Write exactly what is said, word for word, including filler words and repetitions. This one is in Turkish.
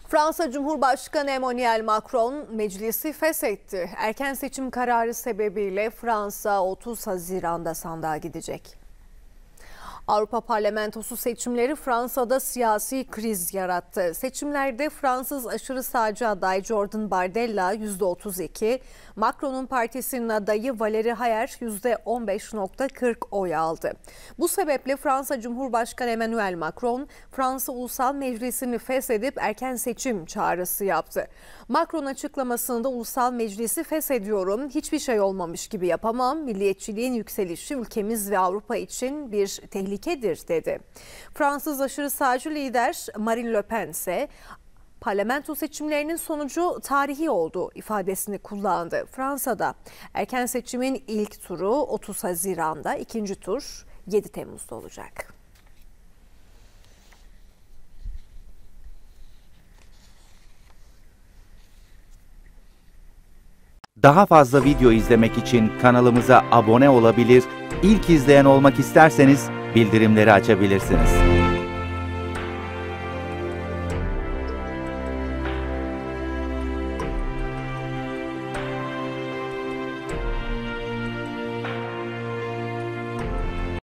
Fransa Cumhurbaşkanı Emmanuel Macron meclisi feshetti. Erken seçim kararı sebebiyle Fransa otuz Haziran'da sandığa gidecek. Avrupa Parlamentosu seçimleri Fransa'da siyasi kriz yarattı. Seçimlerde Fransız aşırı sağcı aday Jordan Bardella yüzde otuz iki, Macron'un partisinin adayı Valérie Hayer yüzde on beş virgül kırk oy aldı. Bu sebeple Fransa Cumhurbaşkanı Emmanuel Macron, Fransa Ulusal Meclisi'ni feshedip erken seçim çağrısı yaptı. Macron açıklamasında Ulusal Meclisi feshediyorum, hiçbir şey olmamış gibi yapamam, milliyetçiliğin yükselişi ülkemiz ve Avrupa için bir tehlike tehlikedir dedi. Fransız aşırı sağcı lider Marine Le Pen ise parlamento seçimlerinin sonucu tarihi oldu ifadesini kullandı. Fransa'da erken seçimin ilk turu otuz Haziran'da, ikinci tur yedi Temmuz'da olacak. Daha fazla video izlemek için kanalımıza abone olabilir, ilk izleyen olmak isterseniz bildirimleri açabilirsiniz.